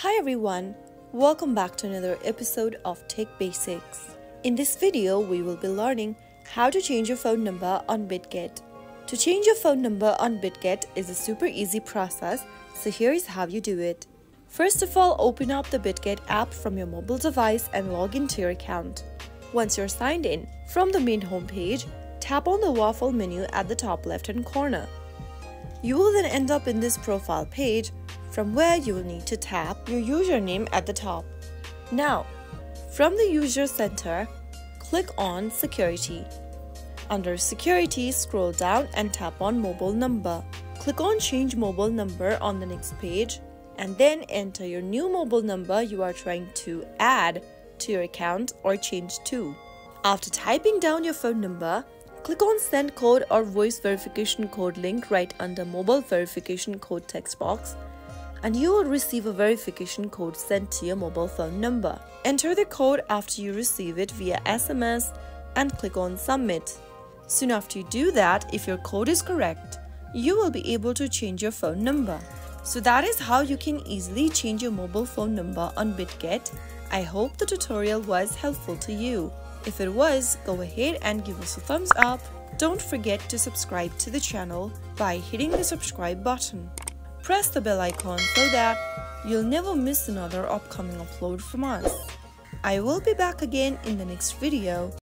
Hi everyone, welcome back to another episode of Tech Basics. In this video, we will be learning how to change your phone number on Bitget. To change your phone number on Bitget is a super easy process, so here is how you do it. First of all, open up the Bitget app from your mobile device and log into your account. Once you're signed in, from the main homepage, tap on the waffle menu at the top left-hand corner. You will then end up in this profile page, from where you will need to tap your username at the top. Now, from the user center, click on Security. Under Security, scroll down and tap on Mobile Number. Click on Change Mobile Number on the next page and then enter your new mobile number you are trying to add to your account or change to. After typing down your phone number, click on Send Code or Voice Verification Code link right under Mobile Verification Code text box, and you will receive a verification code sent to your mobile phone number. Enter the code after you receive it via SMS and click on Submit. Soon after you do that, if your code is correct, you will be able to change your phone number. So that is how you can easily change your mobile phone number on Bitget. I hope the tutorial was helpful to you. If it was, go ahead and give us a thumbs up. Don't forget to subscribe to the channel by hitting the subscribe button. Press the bell icon so that you'll never miss another upcoming upload from us. I will be back again in the next video.